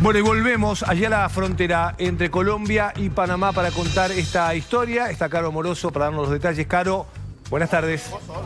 Bueno, y volvemos allá a la frontera entre Colombia y Panamá para contar esta historia. Está Caro Moroso para darnos los detalles. Caro, buenas tardes.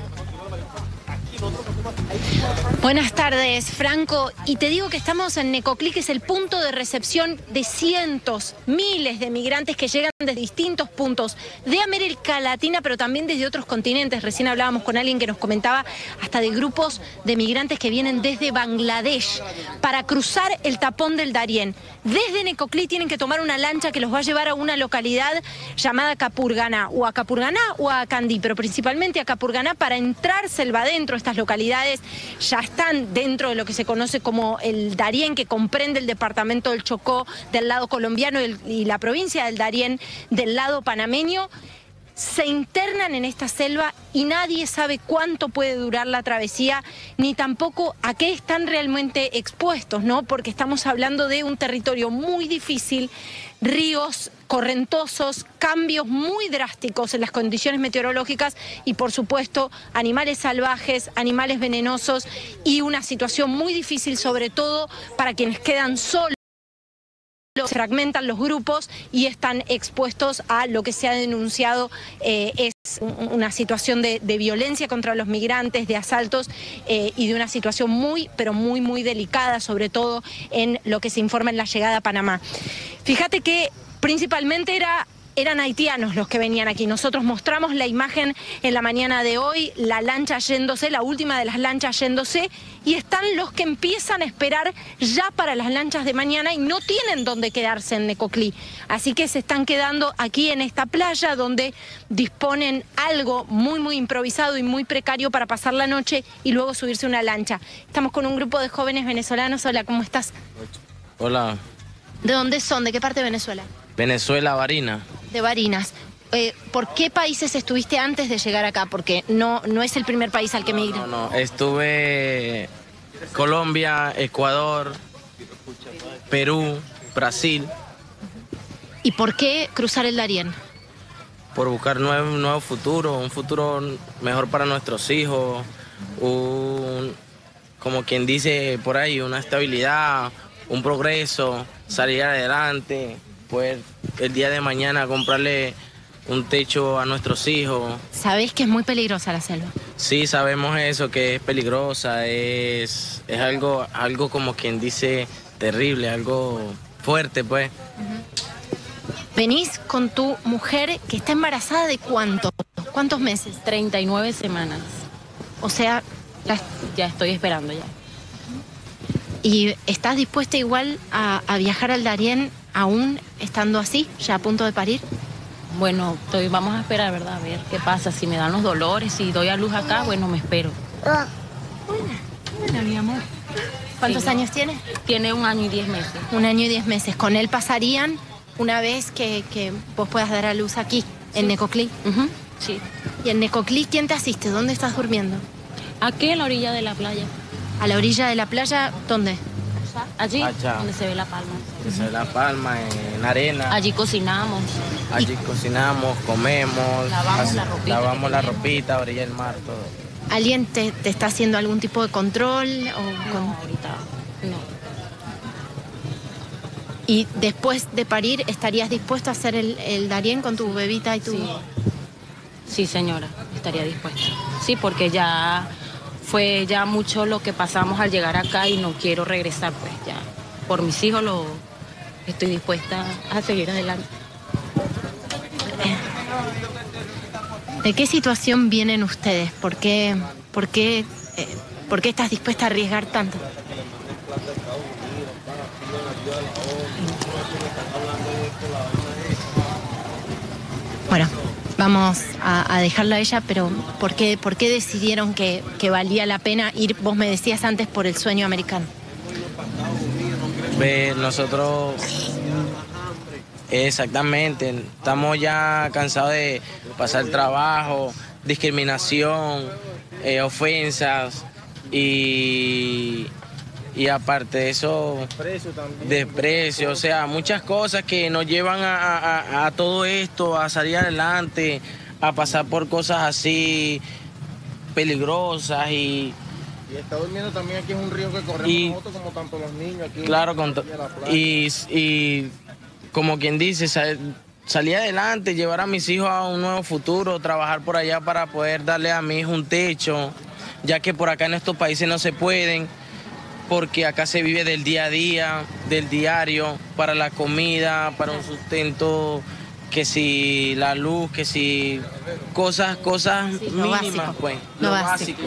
Buenas tardes, Franco. Y te digo que estamos en Necoclí, que es el punto de recepción de cientos, miles de migrantes que llegan desde distintos puntos de América Latina, pero también desde otros continentes. Recién hablábamos con alguien que nos comentaba hasta de grupos de migrantes que vienen desde Bangladesh para cruzar el tapón del Darién. Desde Necoclí tienen que tomar una lancha que los va a llevar a una localidad llamada Capurganá, o a Candí, pero principalmente a Capurganá para entrar selva adentro. Estas localidades ya están dentro de lo que se conoce como el Darién, que comprende el departamento del Chocó del lado colombiano y la provincia del Darién del lado panameño. Se internan en esta selva y nadie sabe cuánto puede durar la travesía, ni tampoco a qué están realmente expuestos, ¿no? Porque estamos hablando de un territorio muy difícil, ríos correntosos, cambios muy drásticos en las condiciones meteorológicas y, por supuesto, animales salvajes, animales venenosos y una situación muy difícil, sobre todo para quienes quedan solos. Se fragmentan los grupos y están expuestos a lo que se ha denunciado es una situación de violencia contra los migrantes, de asaltos y de una situación muy, pero muy delicada, sobre todo en lo que se informa en la llegada a Panamá. Fíjate que principalmente eran haitianos los que venían aquí. Nosotros mostramos la imagen en la mañana de hoy, la lancha yéndose, la última de las lanchas yéndose, y están los que empiezan a esperar ya para las lanchas de mañana y no tienen dónde quedarse en Necoclí. Así que se están quedando aquí en esta playa donde disponen algo muy improvisado y muy precario para pasar la noche y luego subirse a una lancha. Estamos con un grupo de jóvenes venezolanos. Hola, ¿cómo estás? Hola. ¿De dónde son? ¿De qué parte de Venezuela? Venezuela, Barinas. De Barinas. ¿Por qué países estuviste antes de llegar acá? Porque no es el primer país al que migré. No, estuve Colombia, Ecuador, Perú, Brasil. ¿Y por qué cruzar el Darién? Por buscar un nuevo futuro, un futuro mejor para nuestros hijos, como quien dice por ahí, una estabilidad, un progreso, salir adelante, poder el día de mañana comprarle un techo a nuestros hijos. ¿Sabés que es muy peligrosa la selva? Sí, sabemos eso, que es peligrosa, es algo como quien dice terrible, algo fuerte, pues. Venís con tu mujer que está embarazada ¿de cuántos meses? 39 semanas. O sea, Ya estoy esperando ya. ¿y estás dispuesta igual a viajar al Darién aún estando así, ya a punto de parir? Bueno, vamos a esperar, ¿verdad? A ver qué pasa. Si me dan los dolores, si doy a luz acá, bueno, me espero. Hola, mi amor. ¿Cuántos años tiene? Tiene 1 año y 10 meses. 1 año y 10 meses. ¿Con él pasarían una vez que vos puedas dar a luz aquí, en Necoclí? Sí. ¿Y en Necoclí quién te asiste? ¿Dónde estás durmiendo? Aquí en la orilla de la playa. ¿A la orilla de la playa? ¿Dónde? Allí, Allá. donde se ve la palma. Se ve la palma, en arena. Allí cocinamos. Allí cocinamos, comemos, Lavamos la ropita. la ropita, a orilla del mar, todo. ¿Alguien te está haciendo algún tipo de control? No, ahorita no. ¿Y después de parir estarías dispuesto a hacer el Darién con tu bebita y tu...? Sí. Sí, señora, estaría dispuesta. Sí, porque ya fue ya mucho lo que pasamos al llegar acá y no quiero regresar, pues ya. Por mis hijos estoy dispuesta a seguir adelante. ¿De qué situación vienen ustedes? ¿Por qué estás dispuesta a arriesgar tanto? Bueno, vamos a dejarla a ella, pero ¿por qué decidieron que valía la pena ir? Vos me decías antes por el sueño americano. Nosotros, exactamente, estamos ya cansados de pasar trabajo, discriminación, ofensas y aparte de eso, desprecio, o sea, muchas cosas que nos llevan a todo esto, a salir adelante, a pasar por cosas así peligrosas y Y está durmiendo también aquí en un río que corremos nosotros, como tanto los niños aquí. Claro, y como quien dice, salir adelante, llevar a mis hijos a un nuevo futuro, trabajar por allá para poder darle a mi hijo un techo, ya que por acá en estos países no se pueden, porque acá se vive del día a día, del diario, para la comida, para un sustento, que si la luz, que si cosas Sí, mínimas, pues, lo básico.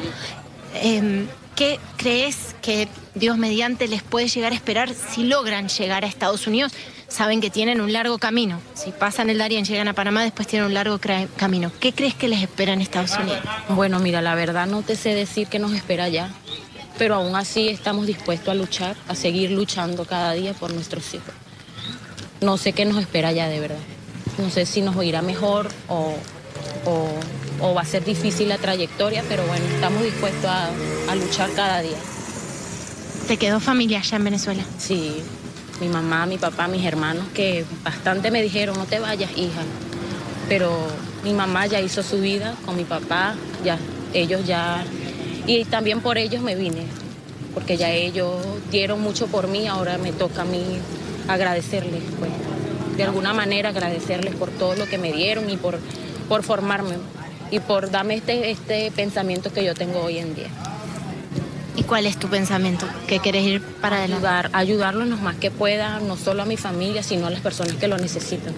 ¿Qué crees que Dios mediante les puede llegar a esperar si logran llegar a Estados Unidos? Saben que tienen un largo camino. Si pasan el Darién, llegan a Panamá, después tienen un largo camino. ¿Qué crees que les espera en Estados Unidos? Bueno, mira, la verdad no te sé decir qué nos espera allá, pero aún así estamos dispuestos a luchar, a seguir luchando cada día por nuestros hijos. No sé qué nos espera allá de verdad. No sé si nos irá mejor o va a ser difícil la trayectoria, pero bueno, estamos dispuestos a luchar cada día. ¿Te quedó familia allá en Venezuela? Sí, mi mamá, mi papá, mis hermanos, que bastante me dijeron, no te vayas, hija. Pero mi mamá ya hizo su vida con mi papá, ellos ya... Y también por ellos me vine, porque ya ellos dieron mucho por mí, ahora me toca a mí agradecerles, pues. De alguna manera agradecerles por todo lo que me dieron y por formarme y por darme este pensamiento que yo tengo hoy en día. ¿Y cuál es tu pensamiento? ¿Qué querés ir para adelante? Ayudarlos lo más que pueda, no solo a mi familia, sino a las personas que lo necesitan.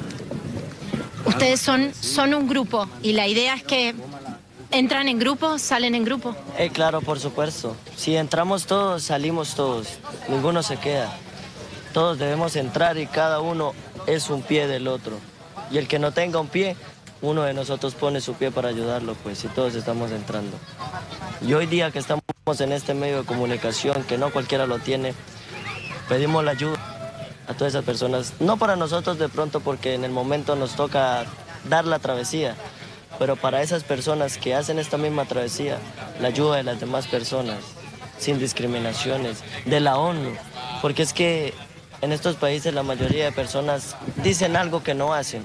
Ustedes son un grupo y la idea es que entran en grupo, salen en grupo. Claro, por supuesto. Si entramos todos, salimos todos. Ninguno se queda. Todos debemos entrar y cada uno es un pie del otro. Y el que no tenga un pie, uno de nosotros pone su pie para ayudarlo, pues, si todos estamos entrando. Y hoy día que estamos en este medio de comunicación, que no cualquiera lo tiene, pedimos la ayuda a todas esas personas. No para nosotros de pronto, porque en el momento nos toca dar la travesía, pero para esas personas que hacen esta misma travesía, la ayuda de las demás personas, sin discriminaciones, de la ONU, porque es que en estos países la mayoría de personas dicen algo que no hacen.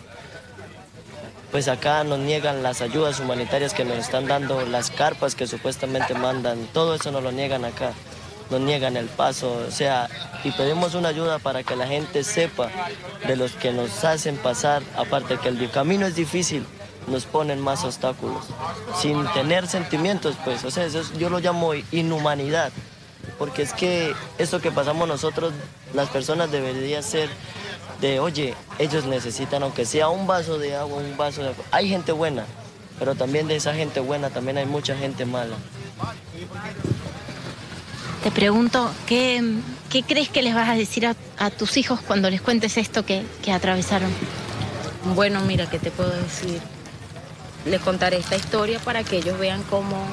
Pues acá nos niegan las ayudas humanitarias que nos están dando, las carpas que supuestamente mandan, todo eso nos lo niegan acá, nos niegan el paso, o sea, y pedimos una ayuda para que la gente sepa de los que nos hacen pasar, aparte que el camino es difícil, nos ponen más obstáculos, sin tener sentimientos, pues, o sea, eso yo lo llamo inhumanidad, porque es que esto que pasamos nosotros, las personas debería ser de, oye, ellos necesitan aunque sea un vaso de agua, un vaso de agua. Hay gente buena, pero también de esa gente buena también hay mucha gente mala. Te pregunto, ¿qué crees que les vas a decir a tus hijos cuando les cuentes esto que atravesaron? Bueno, mira, ¿qué te puedo decir? Les contaré esta historia para que ellos vean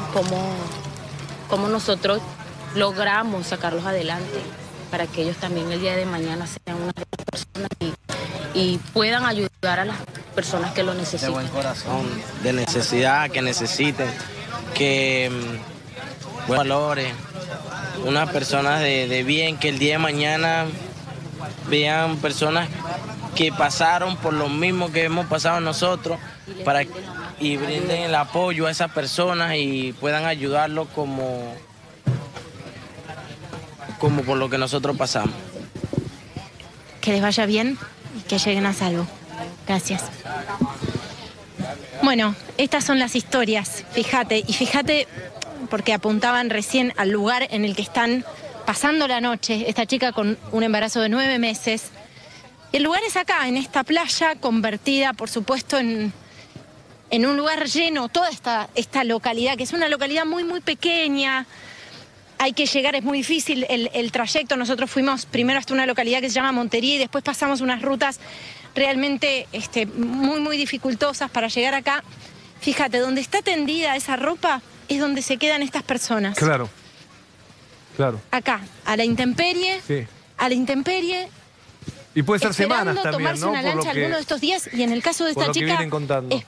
cómo nosotros logramos sacarlos adelante, para que ellos también el día de mañana sean unas personas y puedan ayudar a las personas que lo necesitan. De buen corazón, de necesidad, que necesiten, que valores, unas personas de bien, que el día de mañana vean personas que pasaron por lo mismo que hemos pasado nosotros y brinden el apoyo a esas personas y puedan ayudarlos como por lo que nosotros pasamos. Que les vaya bien y que lleguen a salvo. Gracias. Bueno, estas son las historias, fíjate, porque apuntaban recién al lugar en el que están pasando la noche, esta chica con un embarazo de 9 meses. El lugar es acá, en esta playa, convertida, por supuesto, en un lugar lleno, toda esta localidad, que es una localidad muy, muy pequeña. Hay que llegar, es muy difícil el trayecto. Nosotros fuimos primero hasta una localidad que se llama Montería y después pasamos unas rutas realmente muy, muy dificultosas para llegar acá. Fíjate, donde está tendida esa ropa es donde se quedan estas personas. Claro, claro. Acá, a la intemperie, Sí. a la intemperie. Y puede ser semanas Esperando también, tomarse ¿no? una Por lo lancha que- alguno de estos días, y en el caso de por esta lo que chica... vienen contando.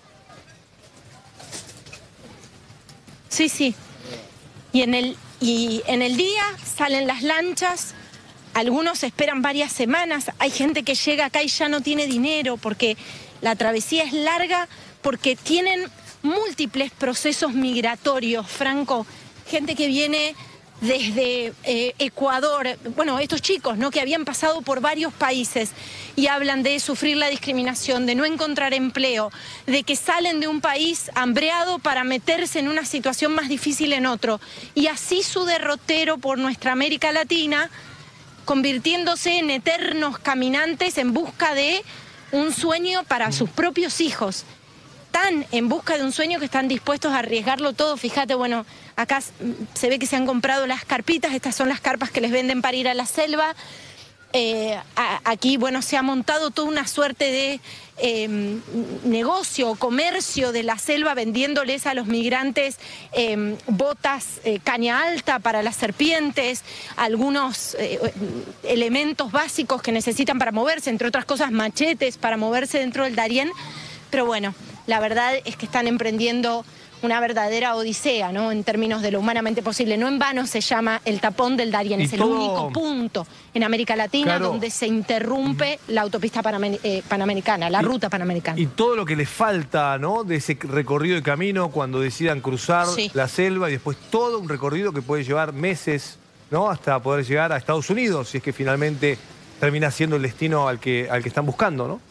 Sí, sí. Y en el día salen las lanchas, algunos esperan varias semanas, hay gente que llega acá y ya no tiene dinero porque la travesía es larga, porque tienen múltiples procesos migratorios, Franco. gente que viene desde Ecuador, bueno, estos chicos, ¿no?, que habían pasado por varios países y hablan de sufrir la discriminación, de no encontrar empleo, de que salen de un país hambreado para meterse en una situación más difícil en otro. Y así su derrotero por nuestra América Latina, convirtiéndose en eternos caminantes en busca de un sueño para sus propios hijos. Tan en busca de un sueño que están dispuestos a arriesgarlo todo. Fíjate, bueno, acá se ve que se han comprado las carpitas, estas son las carpas que les venden para ir a la selva. Aquí, bueno, se ha montado toda una suerte de negocio o comercio de la selva, vendiéndoles a los migrantes botas caña alta para las serpientes, algunos elementos básicos que necesitan para moverse, entre otras cosas machetes para moverse dentro del Darién. Pero bueno, la verdad es que están emprendiendo una verdadera odisea, ¿no?, en términos de lo humanamente posible. No en vano se llama el tapón del Darién. Es el único punto en América Latina donde se interrumpe la autopista panamericana, la ruta panamericana. Y todo lo que les falta, ¿no?, de ese recorrido de camino cuando decidan cruzar la selva, y después todo un recorrido que puede llevar meses, ¿no?, hasta poder llegar a Estados Unidos, si es que finalmente termina siendo el destino al que están buscando, ¿no?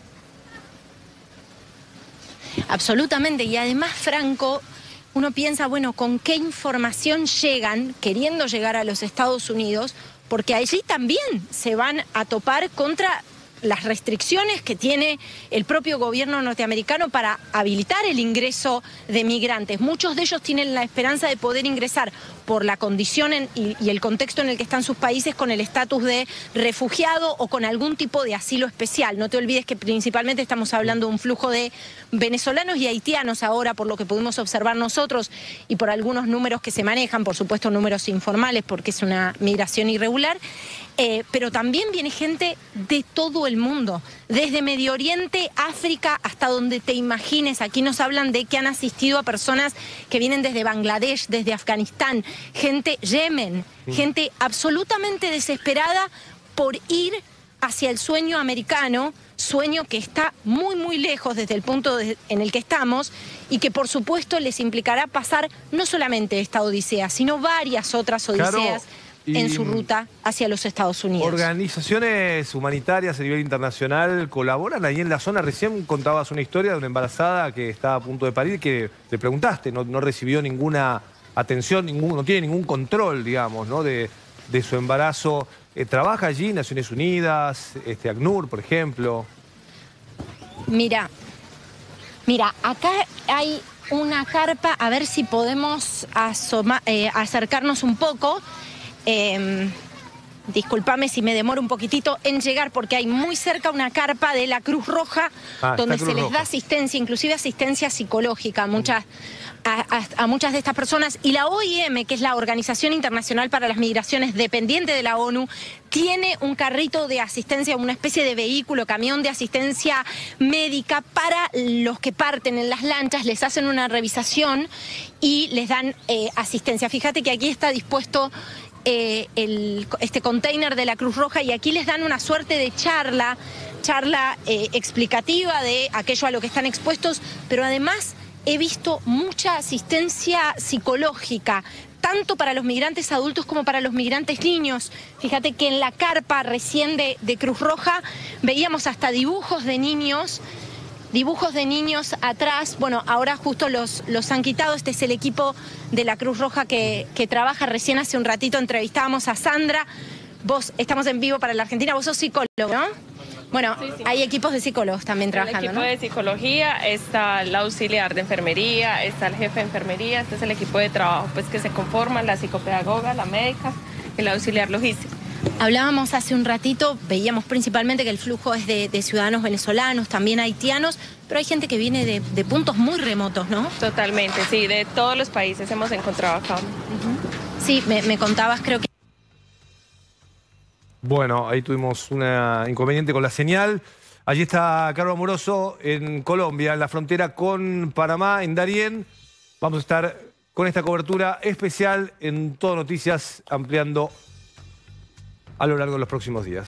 Absolutamente, y además, Franco, uno piensa, bueno, ¿con qué información llegan queriendo llegar a los Estados Unidos? Porque allí también se van a topar contra las restricciones que tiene el propio gobierno norteamericano para habilitar el ingreso de migrantes. Muchos de ellos tienen la esperanza de poder ingresar por la condición y el contexto en el que están sus países, con el estatus de refugiado o con algún tipo de asilo especial. No te olvides que principalmente estamos hablando de un flujo de venezolanos y haitianos ahora, por lo que pudimos observar nosotros y por algunos números que se manejan, por supuesto números informales porque es una migración irregular. Pero también viene gente de todo el mundo, desde Medio Oriente, África, hasta donde te imagines. Aquí nos hablan de que han asistido a personas que vienen desde Bangladesh, desde Afganistán, gente Yemen, gente absolutamente desesperada por ir hacia el sueño americano, sueño que está muy, muy lejos desde el punto en el que estamos y que por supuesto les implicará pasar no solamente esta odisea, sino varias otras odiseas en su ruta hacia los Estados Unidos. Organizaciones humanitarias a nivel internacional colaboran ahí en la zona. Recién contabas una historia de una embarazada que estaba a punto de parir, que le preguntaste, no recibió ninguna atención, no tiene ningún control, digamos, ¿no?, de su embarazo. ¿Trabaja allí Naciones Unidas, ACNUR, por ejemplo? Mira, acá hay una carpa, a ver si podemos acercarnos un poco. Discúlpame si me demoro un poquitito en llegar, porque hay muy cerca una carpa de la Cruz Roja, donde se les da asistencia, inclusive asistencia psicológica a muchas de estas personas. Y la OIM, que es la Organización Internacional para las Migraciones, dependiente de la ONU, tiene un carrito de asistencia, una especie de vehículo, camión de asistencia médica para los que parten en las lanchas. Les hacen una revisación y les dan asistencia. Fíjate que aquí está dispuesto este container de la Cruz Roja, y aquí les dan una suerte de charla explicativa de aquello a lo que están expuestos, pero además he visto mucha asistencia psicológica, tanto para los migrantes adultos como para los migrantes niños. Fíjate que en la carpa recién de Cruz Roja veíamos hasta dibujos de niños atrás. Bueno, ahora justo los han quitado. Este es el equipo de la Cruz Roja que trabaja. Recién hace un ratito entrevistábamos a Sandra. Estamos en vivo para la Argentina, vos sos psicólogo, ¿no? Bueno, sí. Hay equipos de psicólogos también trabajando, el equipo de psicología, está el auxiliar de enfermería, está el jefe de enfermería. Este es el equipo de trabajo pues que se conforma, la psicopedagoga, la médica, el auxiliar logístico. Hablábamos hace un ratito, veíamos principalmente que el flujo es de ciudadanos venezolanos, también haitianos, pero hay gente que viene de puntos muy remotos, ¿no? Totalmente, sí, de todos los países hemos encontrado acá. Sí, me contabas, creo que... Bueno, ahí tuvimos un inconveniente con la señal. Allí está Caro Amoroso en Colombia, en la frontera con Panamá, en Darién. Vamos a estar con esta cobertura especial en Todo Noticias, ampliando a lo largo de los próximos días.